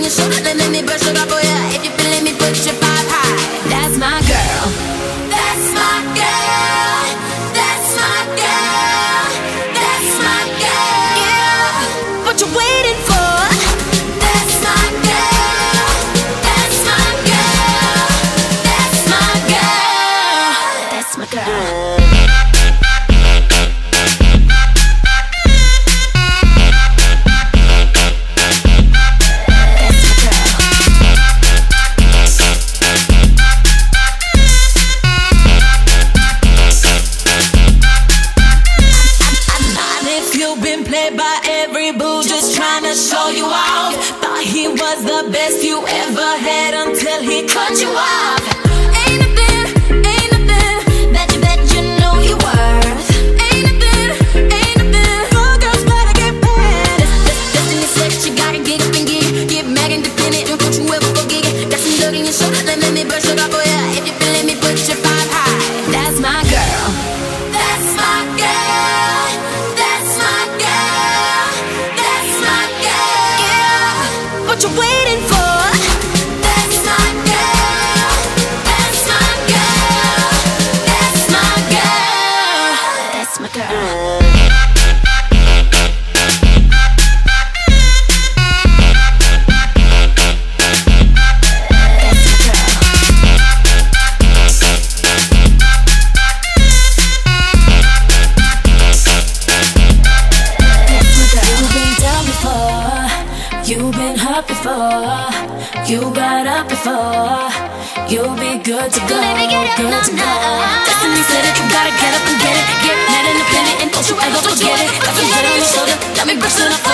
your shoulder, then let me brush it off for ya. If you feeling me, put your five high. That's my girl. That's my girl. That's my girl. That's my girl. Yeah. What you waiting for? That's my girl. That's my girl. That's my girl. That's my girl. By every boo just trying to show you off. Thought he was the best you ever had until he cut you off. Ain't nothing that you know you worth. Ain't nothing, all girls better get paid. Destiny said you gotta get up and get mad independent. Don't you ever forget it. Got some dirt in your shoulder, then let me brush it off for ya. If you feeling me, put your five high. That's my girl. That's my girl. That's my girl. That's my girl. What you waiting for? That's my girl. That's my girl. That's my girl. That's my girl. You've been hurt before, you got up before. You'll be good to go, good to go. Destiny said it, you gotta get up and get it. Get mad independent and don't you ever forget it. Got some dirt on your shoulder, let me brush it up.